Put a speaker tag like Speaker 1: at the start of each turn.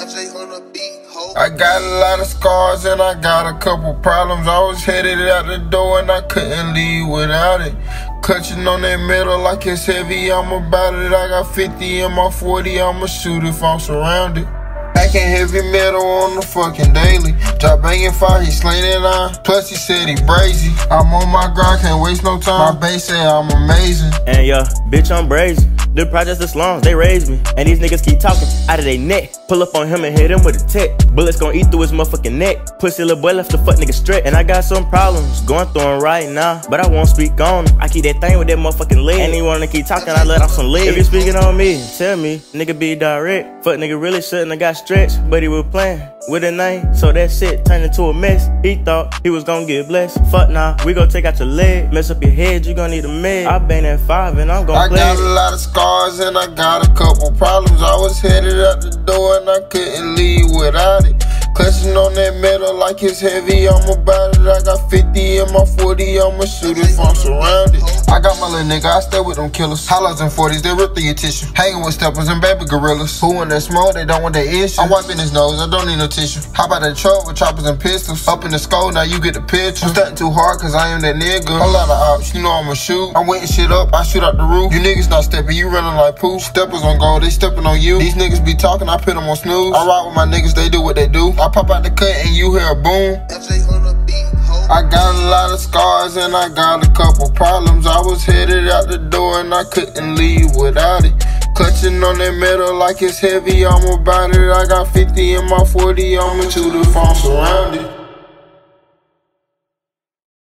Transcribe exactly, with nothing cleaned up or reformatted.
Speaker 1: I got a lot of scars and I got a couple problems. I was headed out the door and I couldn't leave without it. Clutching on that metal like it's heavy, I'm about it. I got fifty in my forty, I'ma shoot if I'm surrounded. Backing heavy metal on the fucking daily. Drop banging fire, he slinging on. Plus he said he brazy. I'm on my grind, can't waste no time. My bass say I'm amazing.
Speaker 2: And yeah, bitch, I'm brazy. The projects the slums, they raised me. And these niggas keep talking out of their neck. Pull up on him and hit him with a tech. Bullets gon' eat through his motherfucking neck. Pussy little boy left the fuck nigga straight. And I got some problems going through them right now, but I won't speak on them. I keep that thing with that motherfucking leg. And he wanna keep talking, I let off some legs. If you speaking on me, tell me, nigga be direct. Fuck nigga really shouldn't have got stretched, but he was playing with a name, so that shit turned into a mess. He thought he was gonna get blessed. Fuck nah, we gon' take out your leg. Mess up your head, you gon' need a med. I been at five and I'm gon'
Speaker 1: I
Speaker 2: play.
Speaker 1: got a lot of scars and I got a couple problems. I was headed out the door and I couldn't leave without it. Clutching on that metal like it's heavy, I'm about it. I got fifty in my forty, I'ma shoot if I'm surrounded. I got my little nigga, I stay with them killers. Hollows and forties, they rip through your tissue. Hanging with steppers and baby gorillas. Who in that smoke, they don't want that issue. I'm wiping his nose, I don't need no tissue. Hop out that truck with choppers and pistols. Up in the skull, now you get the picture. I'm stunting too hard cause I am that nigga. A lot of ops, you know I'ma shoot. I'm waiting shit up, I shoot out the roof. You niggas not stepping, you running like poo. Steppers on gold, they stepping on you. These niggas be talking, I put them on snooze. I ride with my niggas, they do what they do. I pop out the cut and you hear a boom. I got a lot of scars and I got a couple problems. I was headed out the door and I couldn't leave without it. Clutching on that metal like it's heavy, I'm about it. I got fifty in my forty, I'ma shoot if I'm surrounded.